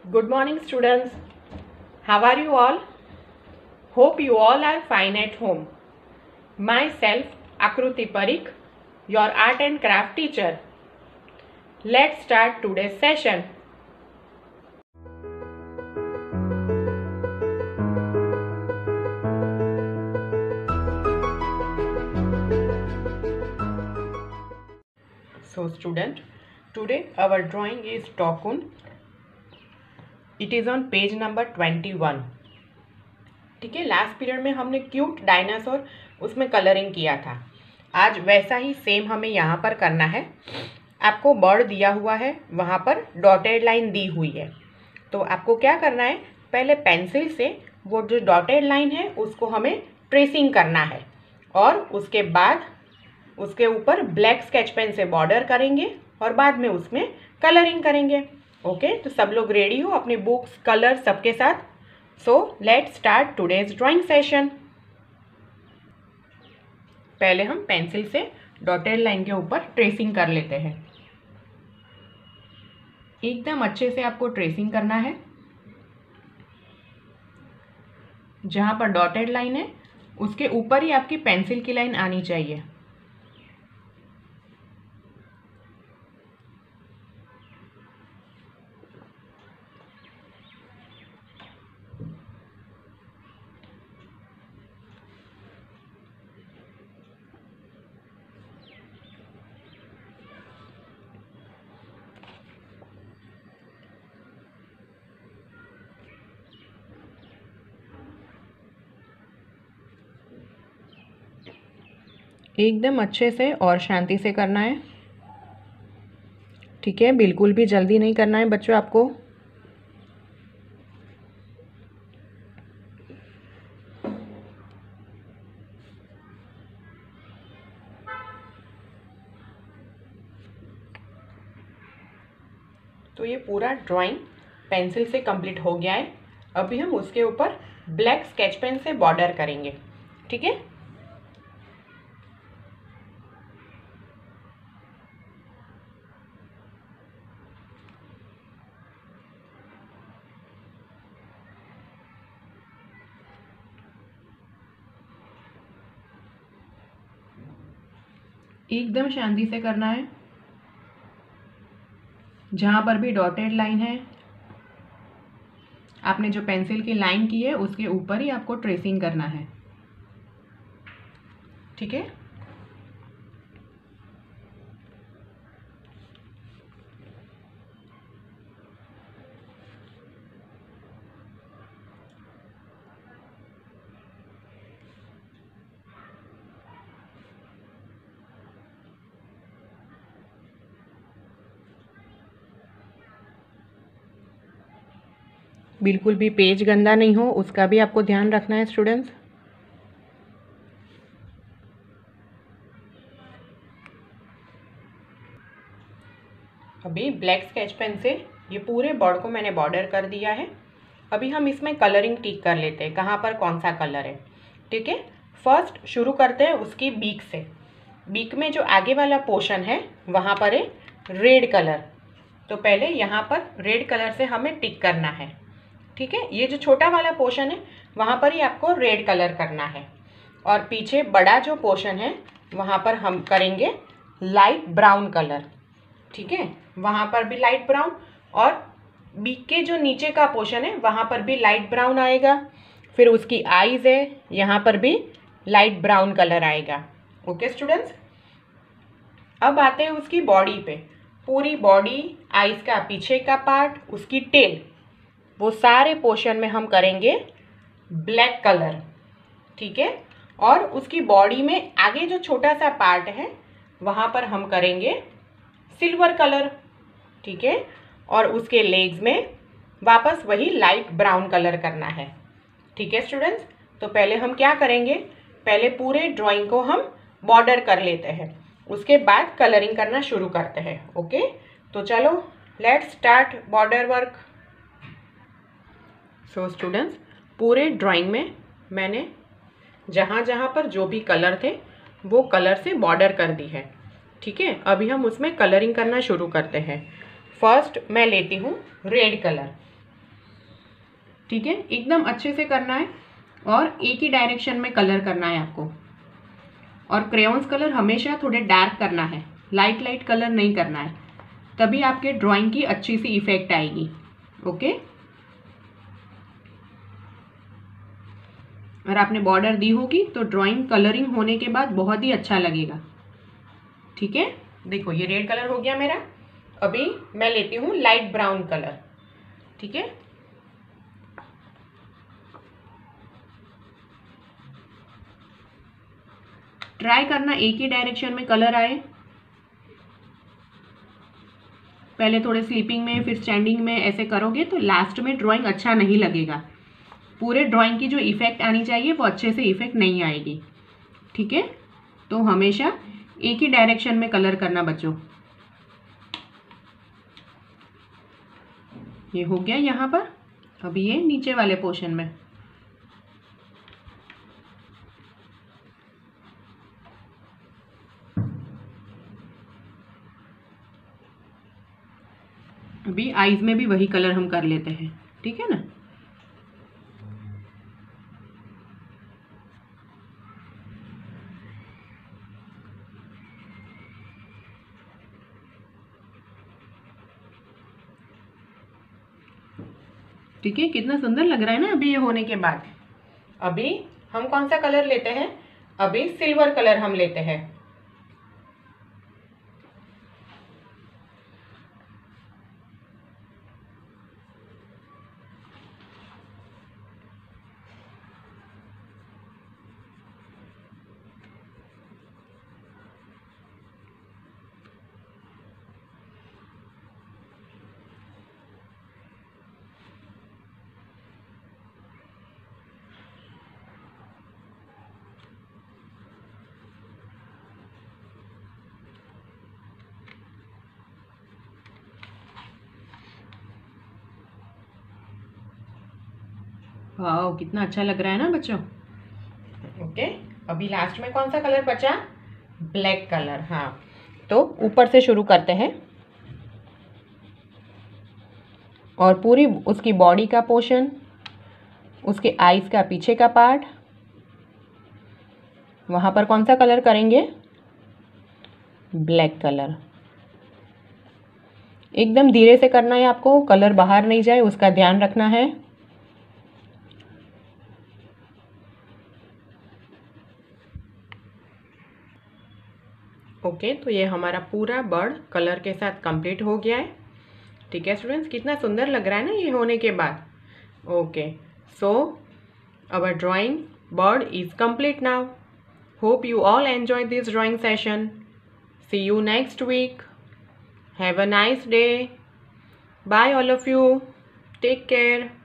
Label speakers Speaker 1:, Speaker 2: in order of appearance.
Speaker 1: Good morning, students. How are you all? Hope you all are fine at home. Myself, Akruti Parikh, your art and craft teacher. Let's start today's session. So, student, today our drawing is Tokun. It is on page number 21. ठीक है, last period में हमने cute dinosaur उसमें colouring किया था. आज वैसा ही same हमें यहाँ पर करना है. आपको बर्ड दिया हुआ है, वहाँ पर डॉटेड लाइन दी हुई है. तो आपको क्या करना है, पहले पेंसिल से वो जो डॉटेड लाइन है उसको हमें ट्रेसिंग करना है और उसके बाद उसके ऊपर ब्लैक स्केच पेन से बॉर्डर करेंगे और बाद में उसमें कलरिंग करेंगे. ओके, तो सब लोग रेडी हो अपनी बुक्स, कलर सबके साथ. So let's start today's drawing session. पहले हम पेंसिल से डॉटेड लाइन के ऊपर ट्रेसिंग कर लेते हैं. एकदम अच्छे से आपको ट्रेसिंग करना है. जहां पर डॉटेड लाइन है उसके ऊपर ही आपकी पेंसिल की लाइन आनी चाहिए. एकदम अच्छे से और शांति से करना है. ठीक है, बिल्कुल भी जल्दी नहीं करना है बच्चों आपको. तो ये पूरा ड्राइंग पेंसिल से कंप्लीट हो गया है. अभी हम उसके ऊपर ब्लैक स्केच पेन से बॉर्डर करेंगे. ठीक है, एकदम शांति से करना है. जहां पर भी डॉटेड लाइन है आपने जो पेंसिल की लाइन की है उसके ऊपर ही आपको ट्रेसिंग करना है. ठीक है, बिल्कुल भी पेज गंदा नहीं हो उसका भी आपको ध्यान रखना है स्टूडेंट्स. अभी ब्लैक स्केच पेन से ये पूरे बर्ड को मैंने बॉर्डर कर दिया है. अभी हम इसमें कलरिंग टिक कर लेते हैं, कहाँ पर कौन सा कलर है. ठीक है, फर्स्ट शुरू करते हैं उसकी बीक से. बीक में जो आगे वाला पोर्शन है वहाँ पर है रेड कलर. तो पहले यहाँ पर रेड कलर से हमें टिक करना है. ठीक है, ये जो छोटा वाला पोर्शन है वहाँ पर ही आपको रेड कलर करना है और पीछे बड़ा जो पोर्शन है वहाँ पर हम करेंगे लाइट ब्राउन कलर. ठीक है, वहाँ पर भी लाइट ब्राउन और बीक के जो नीचे का पोर्शन है वहाँ पर भी लाइट ब्राउन आएगा. फिर उसकी आईज है, यहाँ पर भी लाइट ब्राउन कलर आएगा. ओके स्टूडेंट्स, अब आते हैं उसकी बॉडी पे. पूरी बॉडी, आईज का पीछे का पार्ट, उसकी टेल, वो सारे पोर्शन में हम करेंगे ब्लैक कलर. ठीक है, और उसकी बॉडी में आगे जो छोटा सा पार्ट है वहाँ पर हम करेंगे सिल्वर कलर. ठीक है, और उसके लेग्स में वापस वही लाइट ब्राउन कलर करना है. ठीक है स्टूडेंट्स, तो पहले हम क्या करेंगे, पहले पूरे ड्राइंग को हम बॉर्डर कर लेते हैं, उसके बाद कलरिंग करना शुरू करते हैं. ओके, तो चलो let's start border work. So students, पूरे ड्राइंग में मैंने जहाँ जहाँ पर जो भी कलर थे वो कलर से बॉर्डर कर दी है. ठीक है, अभी हम उसमें कलरिंग करना शुरू करते हैं. फर्स्ट मैं लेती हूँ रेड कलर. ठीक है, एकदम अच्छे से करना है और एक ही डायरेक्शन में कलर करना है आपको। और क्रेयॉन्स कलर हमेशा थोड़े डार्क करना है, लाइट लाइट कलर नहीं करना है, तभी आपके ड्राइंग की अच्छी सी इफेक्ट आएगी। ओके, और आपने बॉर्डर दी होगी तो ड्राइंग कलरिंग होने के बाद बहुत ही अच्छा लगेगा। ठीक है, देखो ये रेड कलर हो गया मेरा। अभी मैं लेती हूँ लाइट ब्राउन कलर। ठीक है, ट्राई करना एक ही डायरेक्शन में कलर आए, पहले थोड़े स्लीपिंग में फिर स्टैंडिंग में, ऐसे करोगे तो लास्ट में ड्राइंग अच्छा नहीं लगेगा। पूरे ड्राइंग की जो इफेक्ट आनी चाहिए वो अच्छे से इफेक्ट नहीं आएगी। ठीक है, तो हमेशा एक ही डायरेक्शन में कलर करना बच्चों। ये हो गया यहाँ पर। अभी ये नीचे वाले पोर्शन में अभी आईज में भी वही कलर हम कर लेते हैं। ठीक है ना, ठीक है, कितना सुंदर लग रहा है ना अभी ये होने के बाद। अभी हम कौन सा कलर लेते हैं? अभी सिल्वर कलर हम लेते हैं। वाह, कितना अच्छा लग रहा है ना बच्चों। ओके, अभी लास्ट में कौन सा कलर बचा? Black colour. हाँ, तो ऊपर से शुरू करते हैं और पूरी उसकी बॉडी का पोर्शन, उसके आईज का पीछे का पार्ट, वहाँ पर कौन सा कलर करेंगे? Black colour. एकदम धीरे से करना है आपको, कलर बाहर नहीं जाए उसका ध्यान रखना है। ओके, तो ये हमारा पूरा बर्ड कलर के साथ कंप्लीट हो गया है। ठीक है स्टूडेंट्स, कितना सुंदर लग रहा है ना ये होने के बाद। Okay, so our drawing bird is complete now. Hope you all enjoyed this drawing session. See you next week. Have a nice day. Bye all of you. Take care.